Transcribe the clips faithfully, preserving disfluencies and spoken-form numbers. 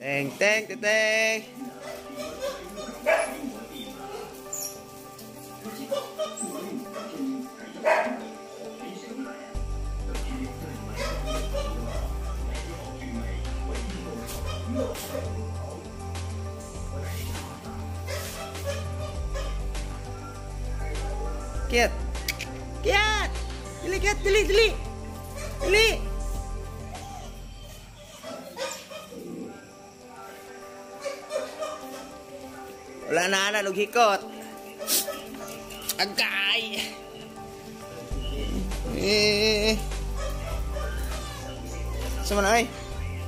Teng teng teng teng. Kiat. Kiat. Dili kiat, dili dili. Dili. Wala na na lughikot. Agay. Eh. Sama na ay.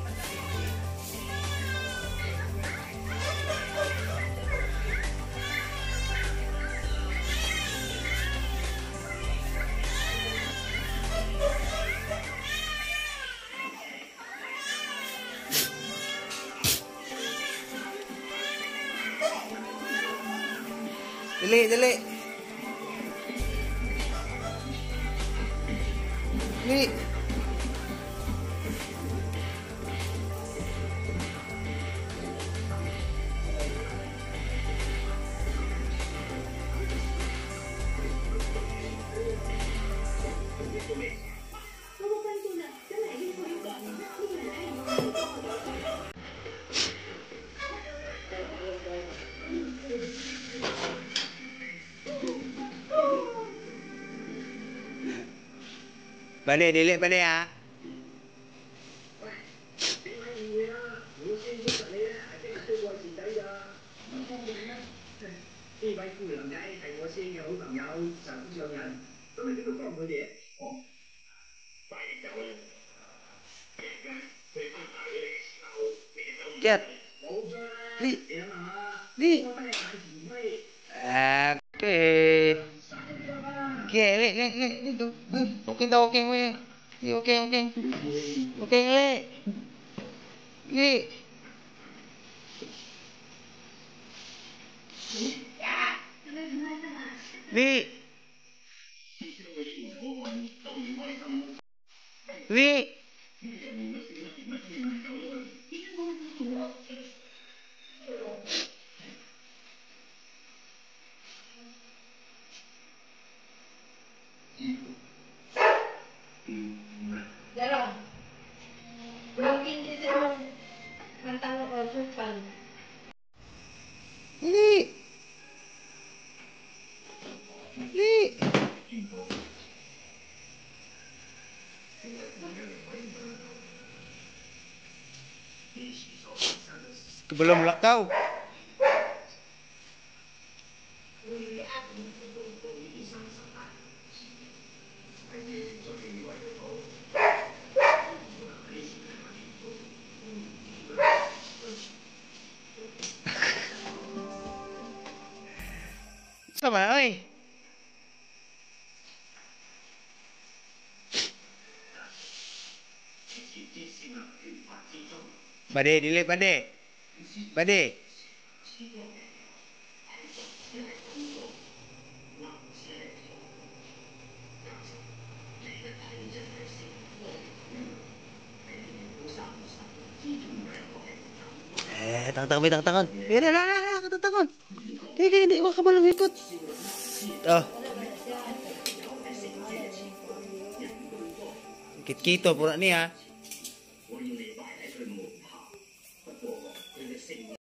Dali, dali. Dali. Balik, dili balik ya. Jet. Di. Di. Oke. Oke, wait, wait, wait, itu. Oke, oke, wait. Oke, oke. Oke, wait. Wait. Wait. Wait. Jarang. Mungkin itu memang tentang kehidupan. Ini. Ini. Belum lekau. Sama ơi. Bade, delete bade. Bade. Eh, tang-tang, may tang-tangan. Eh, na, na, na, tang-tangan. Di, di, di, wag ka malang ikot. Oh. Kit-kito, pura niya.